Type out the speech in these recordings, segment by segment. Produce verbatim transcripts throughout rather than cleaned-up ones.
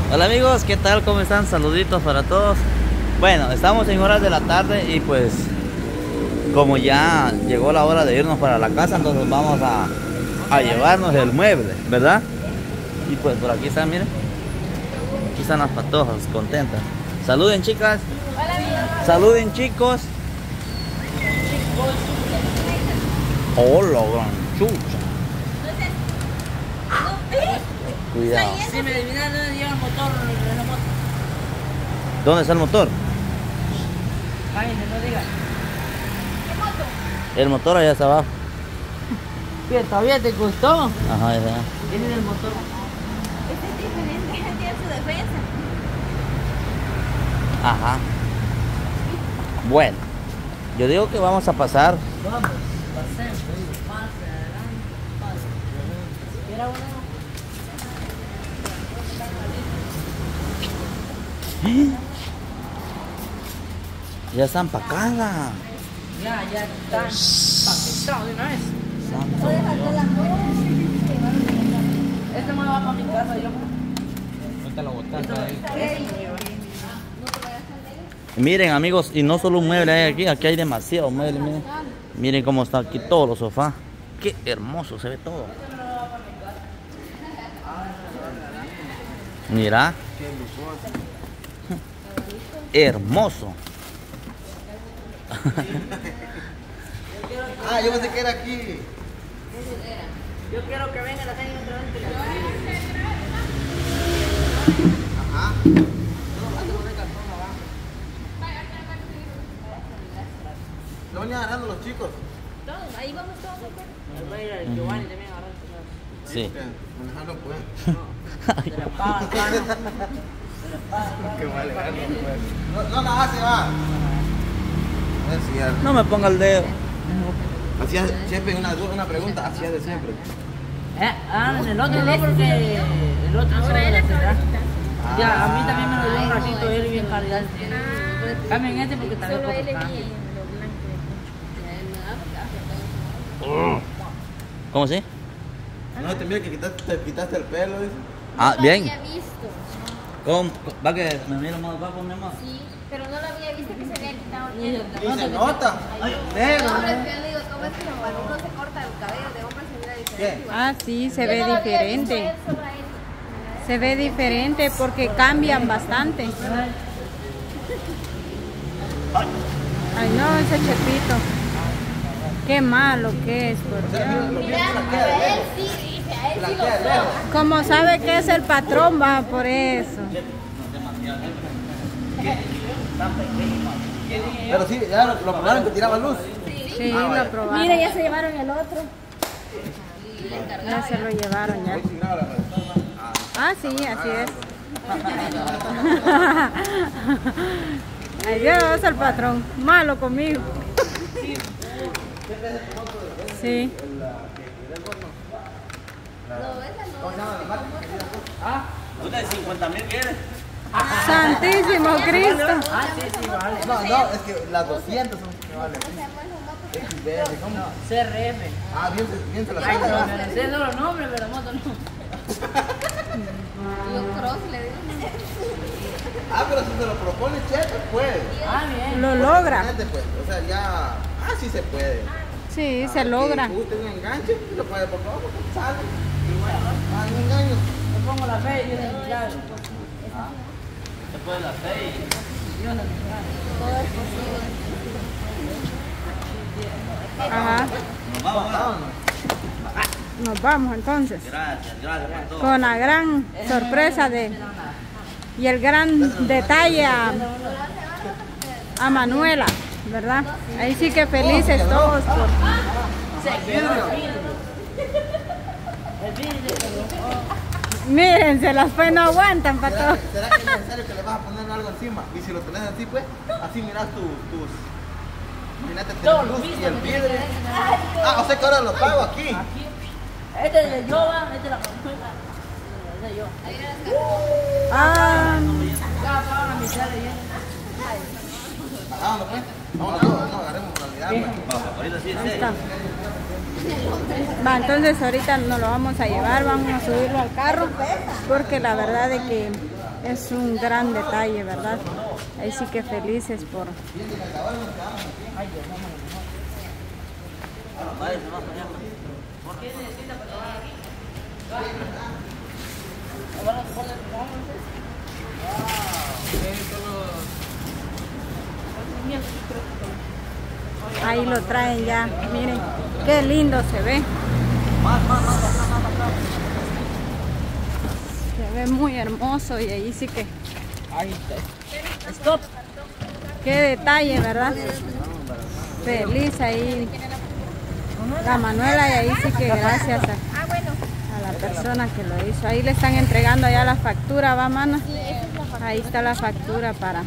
Hola amigos, ¿qué tal? ¿Cómo están? Saluditos para todos. Bueno, estamos en horas de la tarde y pues como ya llegó la hora de irnos para la casa, entonces vamos a, a llevarnos el mueble, ¿verdad? Y pues por aquí están, miren. Aquí están las patojas, contentas. Saluden, chicas. Hola amigos. Saluden, chicos. Hola, gran chucha. Cuidado. Si me adivinas dónde lleva el motor de la moto. ¿Dónde está el motor? Ay, no digas. ¿Qué moto? El motor allá está abajo. ¿Qué? ¿Todavía te gustó? Ajá, ya. Ese es el motor. Este es diferente, tiene su defensa. Ajá. Bueno, yo digo que vamos a pasar. Vamos, pasemos, pase adelante, pase. ¿Quiera una? Ya está empacada. Ya, ya está paquetado de una vez. Santo Dios. Este me va para mi casa, yo. Ahorita lo botaste ahí. Miren amigos, y no solo un mueble hay aquí, aquí hay demasiados muebles, miren. Miren cómo están aquí todos los sofás. Qué hermoso se ve todo. Mira. Hermoso. Ah, yo pensé que era aquí. Yo quiero que venga la gente otra vez. Ajá. ¿No van agarrando los chicos? Todos, ahí vamos todos. Va a ir el Giovanni también agarrando. Sí. Manejar no pueden. Se la paga caro. Qué vale, no pueden. No, no la hace, va. Es cierto. No me ponga el dedo. Hacía siempre una, una pregunta, hacía de siempre. Eh, ah, en el otro no, porque el otro solo la será. Ya, a mí también me lo dio un ratito él bien calidad. Cambien este porque también Solo por él es cambio. bien, lo blanco. ¿Cómo sí? No te mira que quitaste, te quitaste el pelo, dice. Ah, No bien. lo había visto. ¿Cómo? ¿Va que me miro más guapo, mi amor? Sí, pero no lo había visto que se había quitado. Y yo- Y se nota. Ay, negro. No, pero es que yo le digo, ¿cómo es que cuando uno se corta el cabello de hombre se mira diferente? igual? Ah, sí, se Yo ve no lo había visto, diferente. él solo a él. Se ve diferente porque cambian bastante. Ay, no, ese Chepito. Qué malo que es, por Dios. Mira, a él sí, dice, a él sí lo veo. Como sabe que es el patrón, va por eso. Pero sí, ya lo, lo probaron que tiraba luz. Sí, lo probaron. Mira, ya se llevaron el otro. Ya se lo llevaron ya. Ah, sí, así es. Ay, Dios, el patrón. Malo conmigo. Sí. ¿Una de cincuenta mil quieres? Santísimo Cristo. Ah, sí, sí, vale. No, no, es que las doscientas son que valen. X B R, ¿cómo? C R F. Ah, bien, se- bien se las Ay, pero sabe. me sé los nombres, pero la moto no. Yo cross le digo. Ah, pero si se lo propone Chepe, puede. Ah, bien. Lo logra. Fíjate, pues, o sea, ya. Ah, sí se puede. Sí, Ah, se logra. Si usted un enganche, lo puede, por favor, porque sale. Ah, un engaño. Le pongo la fe y yo le digo, ya. Después de las seis. Yo no Todo es posible. Ajá. Nos vamos, Vámonos. Nos vamos entonces. Gracias, gracias por todo. Con la gran sorpresa de y el gran detalle a, a Manuela, ¿verdad? Ahí sí que felices todos por El vidrio se miren, se las pues no aguantan para ¿Será, todo. que- ¿Será que es necesario que le vas a poner algo encima? Y si lo tenés así, pues, así miras tus. tus Imagínate Todo el lo luz visto y el que vidrio. tiene. Ah, o sea que ahora lo pago aquí. Aquí. Este es el de Yoba, este es la Manuela. Este es yo. Ah, Ya pago la mitad de ella. Vámonos, pues. Vámonos todos, no agarremos por la unidad, pues. Vamos, ahorita sí es ahí serio. está. Va, entonces ahorita nos lo vamos a llevar, vamos a subirlo al carro, porque la verdad es que es un gran detalle, ¿verdad? Ahí sí que felices por... Ahí lo traen ya, miren, qué lindo se ve. Se ve muy hermoso y ahí sí que... Stop. Qué detalle, ¿verdad? Feliz ahí la Manuela, y ahí sí que gracias a, a la persona que lo hizo. Ahí le están entregando ya la factura, ¿va, mana? Ahí está la factura para...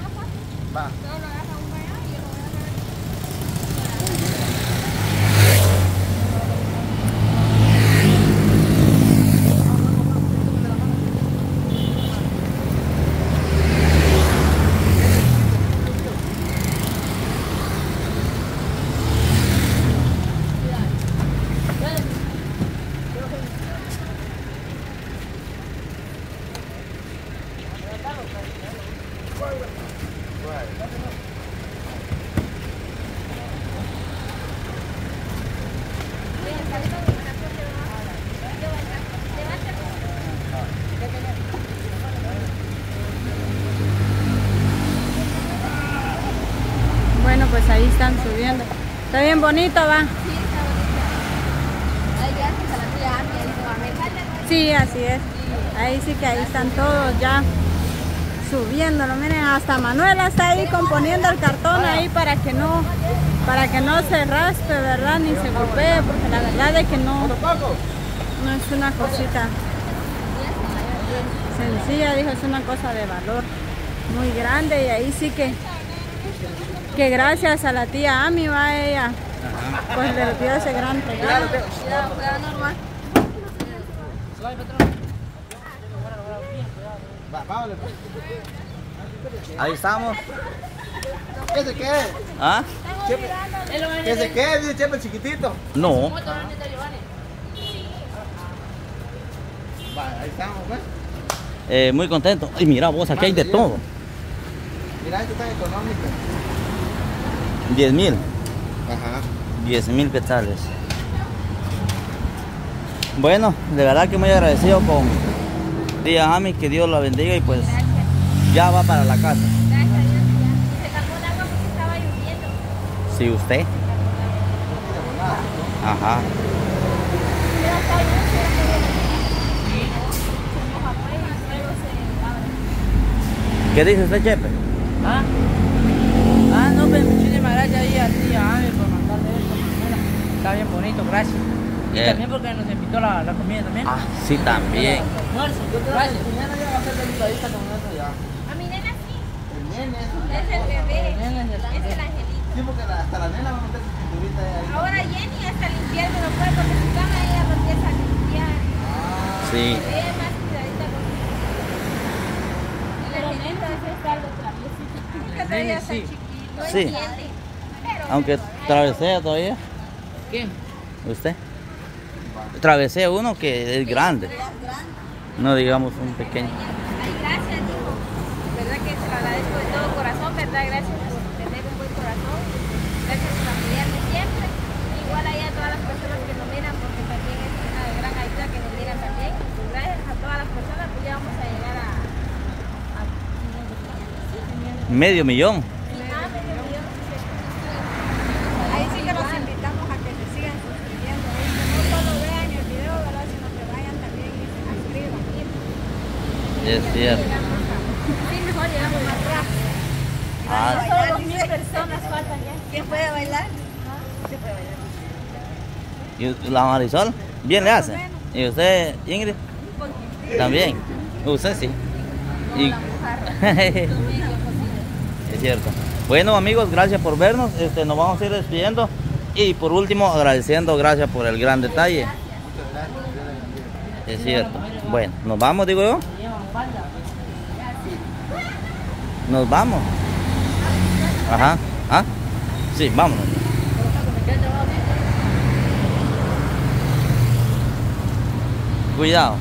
Bueno, pues ahí están subiendo. Está bien bonito, ¿va? Sí, está bonito. Ahí gracias a la tía Ami, ahí nuevamente. Sí, así es. Ahí sí que ahí están todos ya subiéndolo. Miren, hasta Manuela está ahí componiendo el cartón ahí para que no, para que no se raspe, ¿verdad? Ni se golpee, porque la verdad es que no, no es una cosita sencilla, dijo, es una cosa de valor muy grande, y ahí sí que que gracias a la tía Ami, va, ella pues le dio ese gran regalo. Cuidado, cuidado, normal. Ahí estamos. ¿Qué se quede? ¿Ah? ¿Qué se quede? Dice Chepe el chiquitito. No. Va, ahí estamos, pues. Eh, muy contento. Y mira vos, aquí hay de todo. Mira, esto está económico. diez mil. Ajá. diez mil quetzales. Bueno, de verdad que muy agradecido con tía Ami, que Dios la bendiga, y pues ya va para la casa. Gracias a Dios, ya. Se tapó el agua porque estaba lloviendo. Sí, usted. Ajá. ¿Qué dice usted, Chepe? ¿Ah? Ah, no, pues muchísimas gracias ahí a ti, a Ami, por mandarle esto, Manuela. Está bien bonito, gracias. Y Eh. también porque nos invitó la, la comida también. Ah, sí, también. Almuerzo, gracias. Mañana ya va a ser delicadita con eso ya. A mi nena sí. El nene. Es el bebé. El nene es el Es el angelito. Sí, porque la- hasta la nena va a meter su cinturita ahí. Ahora Jenny hasta limpiar me lo puede porque su cama ella lo empieza a limpiar. Sí. Ella es más cuidadita con el angelito es estar de traviesito. Porque todavía está Sí. chiquito, no Sí. entiende. Pero Aunque travesea todavía. ¿Quién? ¿Usted? Travesea uno que es grande. No digamos un pequeño. ay, gracias, dijo. Verdad que te lo agradezco de todo corazón, verdad, gracias por tener un buen corazón. Gracias por apoyarme siempre. Igual ahí a todas las personas que nos miran, porque también es una gran ayuda que nos miran también. Gracias a todas las personas, pues ya vamos a llegar a, a Medio millón. Ahí sí que los invitamos a que se sigan suscribiendo, ¿eh? Que no solo vean el video, ¿verdad? Sino que vayan también y se suscriban. Es cierto. sí, mejor llegamos más rápido. Ah, Solo dos mil personas faltan ya. ¿Quién puede bailar? ¿Quién puede bailar? ¿y la Marisol? Bien le hace. ¿Y usted, Ingrid? También. Usted sí. Y... es cierto. Bueno, amigos, gracias por vernos. Este, nos vamos a ir despidiendo. Y por último, agradeciendo, gracias por el gran detalle. Es cierto. Bueno, nos vamos, digo yo. Nos vamos. Ajá. ¿Ah? Sí, vámonos. cuidado.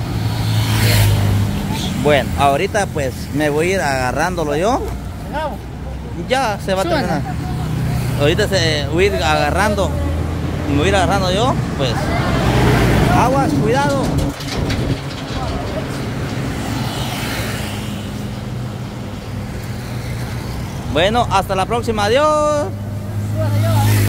Bueno, ahorita pues me voy a ir agarrándolo yo. Ya se va a terminar. Ahorita se voy a ir agarrando. Me voy a ir agarrando yo. Pues aguas, cuidado. Bueno, hasta la próxima. Adiós.